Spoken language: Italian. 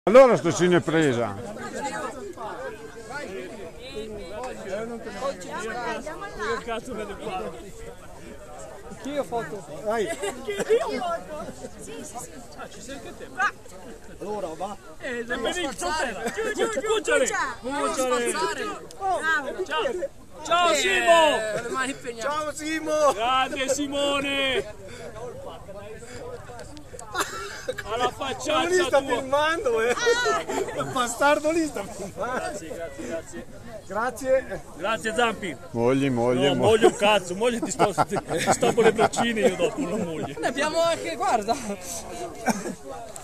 Allora sto cinepresa. Che cazzo me ne parlo? Che io foto? Dai. Che io foto? Sì. Ah, ci sei anche te? Allora va. Benedetto, Giù, cucciole! Ciao Simo! Ciao Simo! Grande Simone! Alla facciata Lì sta tua! filmando, Il bastardo lì sta filmando. Grazie. Grazie. Grazie Zampi! Moglie. No, moglie un cazzo, moglie ti sto con le braccine io dopo, non moglie. Ne abbiamo anche, guarda.